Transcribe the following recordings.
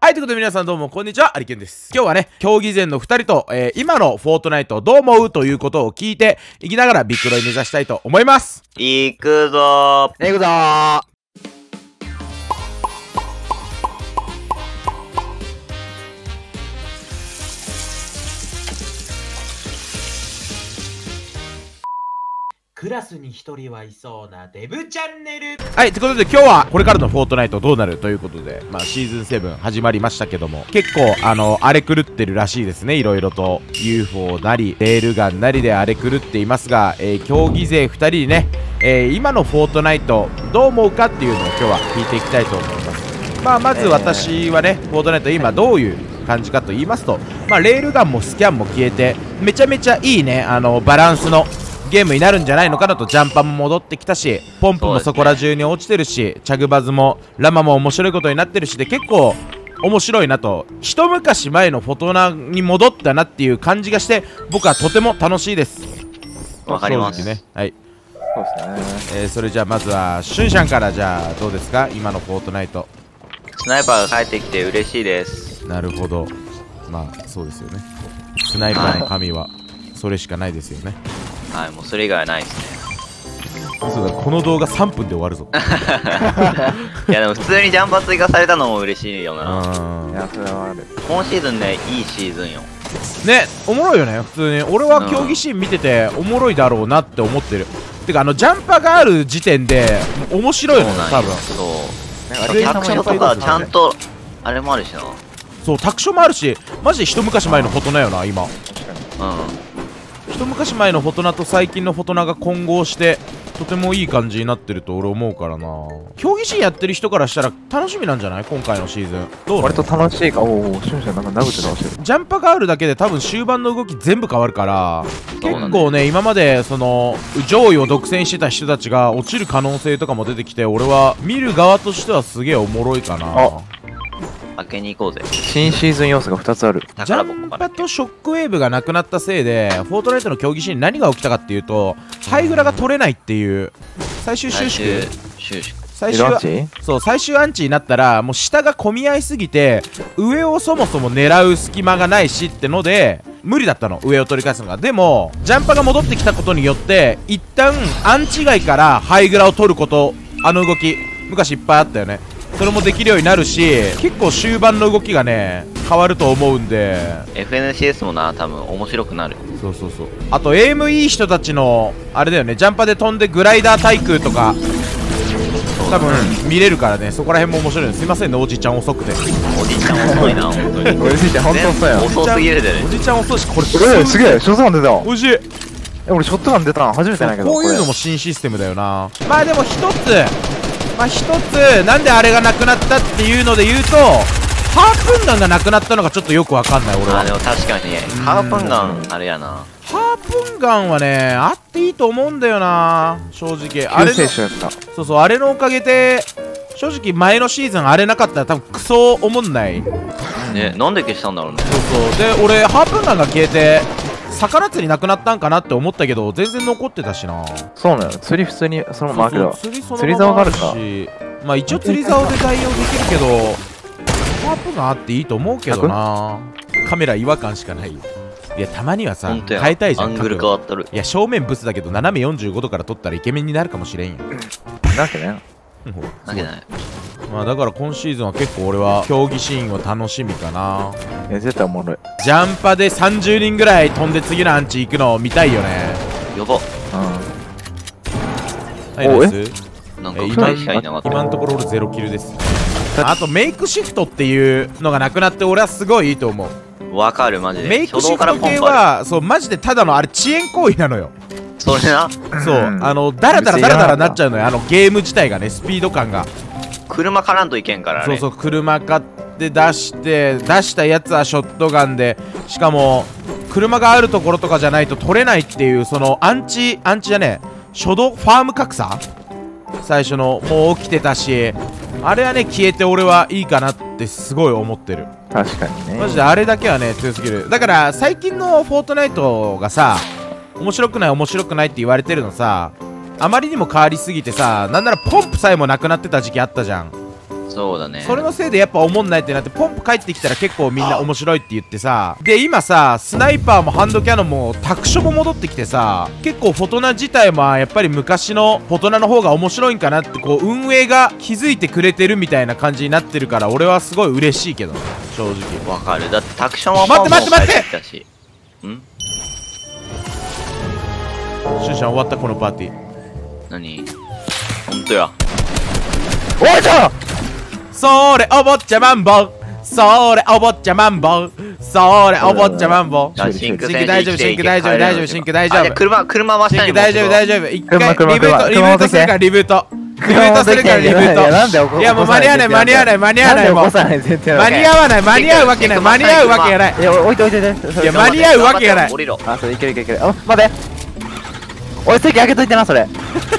はい、ということで皆さんどうもこんにちは、アリケンです。今日はね、競技前の2人と、今のフォートナイトどう思うということを聞いていきながらビッグロイ目指したいと思います。 行くぞー。 行くぞー。 クラスに一人はいそうなデブチャンネル。はい、ということで今日はこれからのフォートナイトどうなるということで、シーズン7始まりましたけども、結構荒れ狂ってるらしいですね。いろいろと UFO なりレールガンなりで荒れ狂っていますが、競技勢2人にね、今のフォートナイトどう思うかっていうのを今日は聞いていきたいと思います。まず私はね、フォートナイト今どういう感じかと言いますと、レールガンもスキャンも消えてめちゃめちゃいいね、バランスのゲームになるんじゃないのかなと。ジャンパーも戻ってきたし、ポンプもそこら中に落ちてるし、チャグバズもラマも面白いことになってるしで、結構面白いなと、一昔前のフォトナに戻ったなっていう感じがして、僕はとても楽しいです。 わかります正直ね。はい、 そうですね。 それじゃあまずはシュンシャンからじゃあどうですか、今のフォートナイト。 スナイパーが帰ってきて嬉しいです。 なるほど、そうですよね。スナイパーの神はそれしかないですよね。 はい、もうそれ以外はないですね。 そうだ、この動画3分で終わるぞ。 いやでも普通にジャンパー追加されたのも嬉しいよな。 いや、それはある。 今シーズンね、いいシーズンよね。おもろいよね、普通に。俺は競技シーン見てておもろいだろうなって思ってる。てかジャンパがある時点で面白いのよ、多分。 そうタクションとかちゃんとあれもあるしな。 そう、タクションもあるし、マジで一昔前のフォトナよな、今。一昔前のフォトナと最近のフォトナが混合してとてもいい感じになってると俺思うからな。競技シーンやってる人からしたら楽しみなんじゃない、今回のシーズン。どう？ 割と楽しいか。おお、シュンシュンなんか殴って倒してる。 ジャンパがあるだけで多分終盤の動き全部変わるから、結構ね、今までその上位を独占してた人たちが落ちる可能性とかも出てきて、俺は見る側としてはすげえおもろいかな。 開けに行こうぜ。 新シーズン要素が2つある。 ジャンパとショックウェーブがなくなったせいで、フォートナイトの競技シーンに何が起きたかっていうと、ハイグラが取れないっていう最終収縮。最終アンチになったら、もう下が混み合いすぎて上をそもそも狙う隙間がないしってので無理だったの、上を取り返すのが。でもジャンパが戻ってきたことによって一旦アンチ外からハイグラを取ること、動き昔いっぱいあったよね。それもできるようになるし、結構終盤の動きがね変わると思うんで、 FNCS もな、多分面白くなる。 そうそうそう。あとエイムいい人たちのあれだよね、ジャンパで飛んでグライダー対空とか多分見れるからね、そこら辺も面白いです。すいませんね、おじちゃん遅くて。 おじちゃん遅いな、本当に。 おじいちゃん本当遅いよ。 遅すぎるでね。 おじちゃん遅いし、これすげえ、ショットガン出た。 おいしい。 俺ショットガン出たの初めてないけど、 こういうのも新システムだよな。でも一つなんであれがなくなったっていうので言うと、ハープンガンがなくなったのがちょっとよくわかんない俺は。 でも確かにハープンガンあれやな。 ハープンガンはねあっていいと思うんだよな、正直。あれのあれのおかげで正直前のシーズンあれなかったら多分クソおもんないね。なんで消したんだろうね。 で俺ハープンガンが消えて魚釣りなくなったんかなって思ったけど全然残ってたしな。 そうなの、釣り普通にそのままだ。 釣り竿があるか。 一応釣り竿で代用できるけどハープガンあっていいと思うけどな。カメラ違和感しかないよ。いや、たまにはさ変えたいじゃん。 アングル変わってる。 いや、正面ブスだけど斜め45度から撮ったらイケメンになるかもしれんよ。 なわけね。 なけない。 だから今シーズンは結構俺は競技シーンを楽しみかな。 いや、絶対おもろい。 ジャンパで30人ぐらい飛んで次のアンチ行くのを見たいよね。 やば。 はい、ナイス。 なんか2人しかいなかった。 今のところ俺0キルです。あとメイクシフトっていうのがなくなって俺はすごいいいと思う。 わかる、マジで。 メイクシフト系はそうマジでただのあれ遅延行為なのよ。 それな。 そう、ダラダラなっちゃうのよ、ゲーム自体がね、スピード感が。 車からんといけんからね。 そう、車買って出したやつはショットガンで、しかも車があるところとかじゃないと取れないっていう、そのアンチじゃねえ、初動ファーム格差最初のもう起きてたし、あれはね消えて俺はいいかなってすごい思ってる。 確かにね、 マジであれだけはね強すぎる。だから最近のフォートナイトがさ、面白くないって言われてるのさ、あまりにも変わりすぎてさ、なんならポンプさえもなくなってた時期あったじゃん。 そうだね。 それのせいでやっぱおもんないってなって、ポンプ帰ってきたら結構みんな面白いって言ってさ、で今さスナイパーもハンドキャノンもタクショも戻ってきてさ、結構フォトナ自体もやっぱり昔のフォトナの方が面白いんかなって、こう運営が気づいてくれてるみたいな感じになってるから、俺はすごい嬉しいけどね、正直。 わかる。だってタクションは待って待って待って帰きたし。ん？ シュンシャン終わった、このパーティー。 何？ほんとや。 おい、じゃあそれお坊ちゃまんぼ、それお坊ちゃまんぼ、それお坊ちゃまんぼ。 シンクシンク大丈夫、シンク大丈夫、大丈夫、シンク大丈夫。 車真シン下にク大丈夫、大丈夫。一回リブート、リブートするから、リブート。リブートするから、リブート。いやもう間に合わない、間に合わない、間に合わない、もう。間に合わない、間に合うわけない、間に合うわけがない。 いや、置いて置いて置いて。 いや間に合うわけがない。 降りろ。 あ、それいけるいけるいける。あ、待って。おい、席開けといてな、それ。 す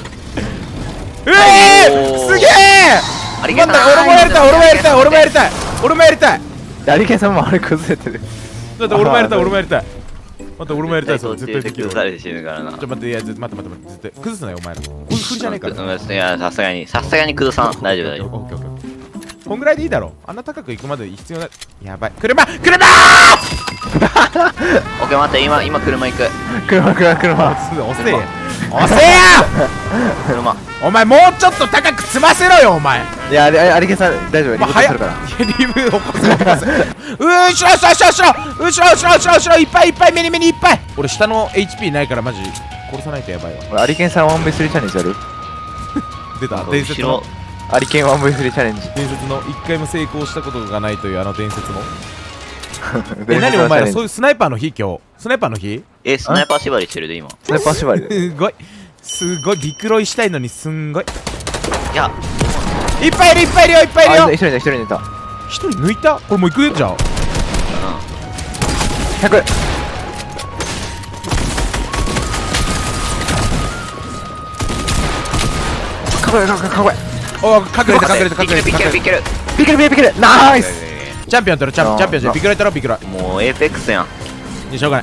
げえ。 ありがとう。 俺もやりたい、俺もやりたい、俺もやりたい、俺もやりたい。 アリケンさんもあれ崩れてる。 だって俺もやりたい、俺もやりたい。待って、俺もやりたい、それ絶対できる。 崩されて死ぬからな。 ちょ待って、いや、待って待って待って、絶対崩すなよ、お前ら。これ振りじゃねえから。 いや、さすがに崩さん。大丈夫大丈夫。 オッケーオッケーオッケー。こんぐらいでいいだろ。あんな高く行くまで必要ない。やばい。車オッケー、待って、今車行く。 車。 押せや押せや車。 お前もうちょっと高く積ませろよ、お前。 いや、アリケンさん大丈夫、リブートするから。 リブ起こせ起こせ。後ろいっぱいいっぱい、目にいっぱい。俺下の HP ないからマジ殺さないとやばいわ。 俺アリケンさん 1V3 チャレンジやる？ 出た、伝説のアリケン 1V3 チャレンジ。 伝説の一回も成功したことがないというあの伝説の。何お前らそういうスナイパーの日？今日スナイパーの日？ スナイパー縛りしてるで今。 スナイパー縛りで。 すごいビクロイしたいのにすんごい。 いや、 いっぱいいるよ、いっぱいいるよ。 一人抜いた。 一人抜いた？これもう行くじゃん。 100。 お、隠れた。 ビケる。 ビケル。ナイス。 チャンピオン取る、チャンピオンじゃビクロイ取ろう、ビクロイ。 もうエーペックスやん。 しょうがない。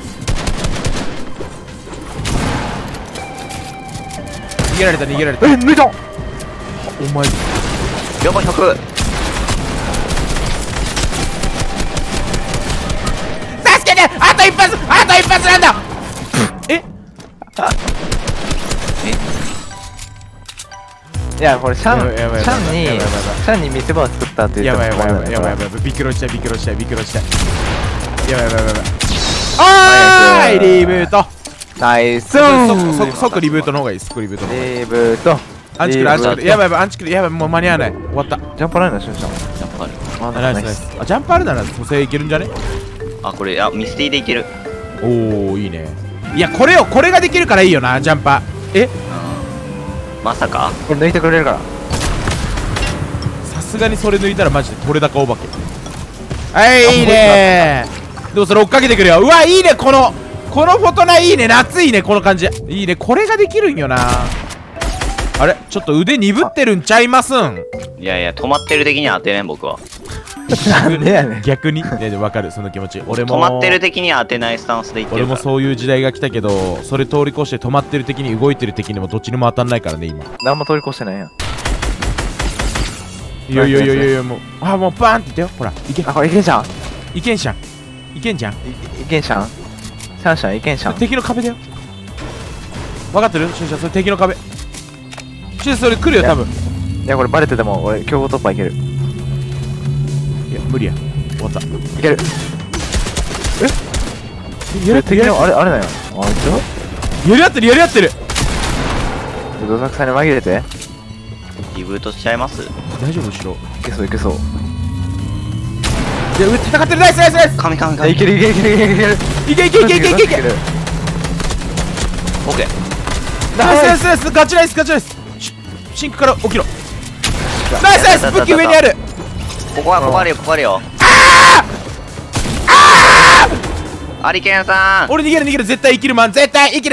逃げられた。 抜いた。 お前 4番100。 助けて、あと一発なんだ。 いや、これシャンに見せ場を作ったって言って。 やばい。ビクロしたい。やばい。おーい、リブート。 ナイス。 即リブートの方がいい。 リブート。 アンチクル。やばい、アンチクル。やばい、もう間に合わない。終わった。 ジャンプあるの？ジャンプある。 ナイス。あ、ジャンプあるなら蘇生いけるんじゃね？ あ、これミスティでいける。 おお、いいね。いや、これができるからいいよな、ジャンパー。 まさかこれ抜いてくれるから。 さすがにそれ抜いたらマジで取れ高お化け。はい、いいね。でもそれ追っかけてくるよ。うわ、いいね。このフォトナいいね。夏いいね、この感じ。いいね、これができるんよな。あれ、ちょっと腕鈍ってるんちゃいますん？ いや、止まってる的には当てねん、僕は。 なんでやねん。 逆にね、わかる、その気持ち。俺も止まってる的には当てないスタンスでいってるから。 俺もそういう時代が来たけど、それ通り越して止まってる敵に動いてる敵にもどっちにも当たんないからね、今。 何も通り越してないやん。 いや、もうバーンっていってよ。ほら、いけ。 あ、これいけんじゃん。 いけんじゃん。 いけんじゃん。シャンシャンいけんじゃん。 敵の壁だよ。分かってる？シュンシャン、それ敵の壁。シュン、それ来るよ、多分。 いや、これバレてても俺強豪突破いける。 いや、無理や。終わった。いける。敵のあれだよ。 やり合ってる。 どさくさに紛れて。 リブートしちゃいます？ 大丈夫？後ろいけそう。 いや、戦ってる。ナイス。 神。 いける。 いけ。 オッケー。 ナイス。ガチナイス。シンクから起きろ。ナイス。武器上にある。 ここあるよ。アリケンさん。 俺逃げる。絶対生きるマン。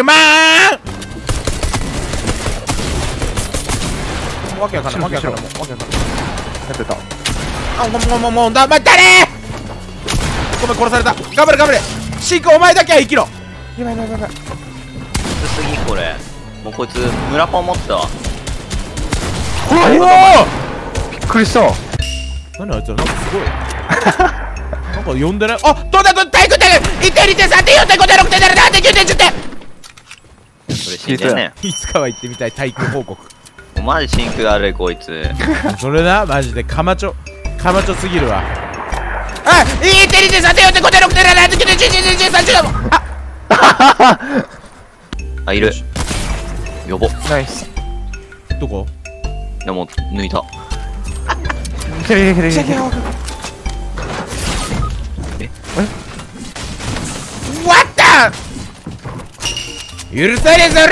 わけわかんない。やってた。もう誰？ごめん、殺された。頑張れ。シンク、お前だけは生きろ。やばい。 きつすぎこれ。もうこいつ村パン持ってたわ。 おお、 びっくりした。 何あいつらなんかすごいなんか呼んでない。あ、どうだ体育点 !1 点2点3点4点5点6点7点8点9点10点。 それ死んでんねいつかは行ってみたい体育報告。 ん。マジ真空あるこいつ。 それな、マジでカマチョすぎるわ。あ、1点2点3点4点5点6点7点8点9点10点11点13点14。 あ、いる。やば。 ナイス。 どこ？ いやもう抜いた。 来る。 終わった許されそれ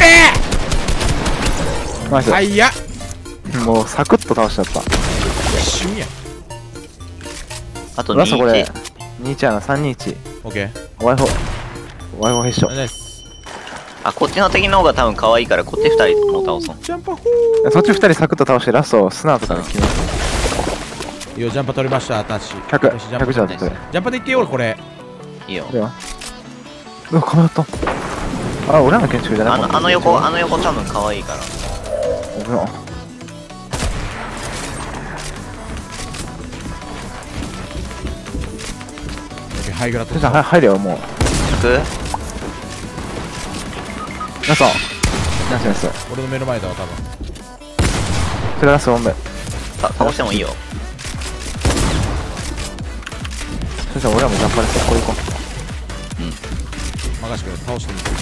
ナイス。 はいやもうサクッと倒しちゃった。 一瞬や。 あとラストこれ 2-1。 2-1やな、3-2-1。 オッケー。 ワイフォ必勝。 ナイス。 あ、こっちの敵の方が多分可愛いから、こっち2人も倒そう。 ジャンパホそっち2人サクッと倒してラストスナーとかで決めます。 ー。いいよ、ジャンパ取りました、私。 100 私ジャンパじゃなくて。 ジャンパでいってよ、俺これ。 いいよ。 では。うわ、かまった。あ、俺らの建築じゃない。 あの横多分可愛いから。 危な。 ハイグラ取っじゃあ入れよ、もう。 100？ ラスト。ナイスナイス。 俺の目の前だわ、多分。 それラスト4目。 倒してもいいよ。 そしたら俺らもジャンパーですよ。これ行こ任してくれ、倒してみて。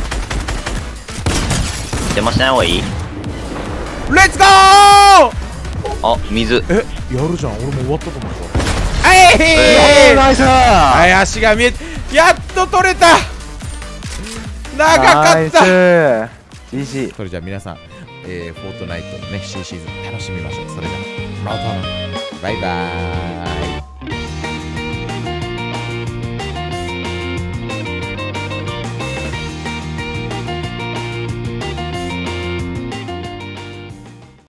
邪魔しない方がいい？ レッツゴー。 あ、水。 え、やるじゃん、俺も終わったと思った。はい、 ナイス。 はい、足が見え、やっと取れた。長かった。 GG。 それじゃあ皆さん、フォートナイトのね新シーズン楽しみましょう。それじゃあまたバイバーイ。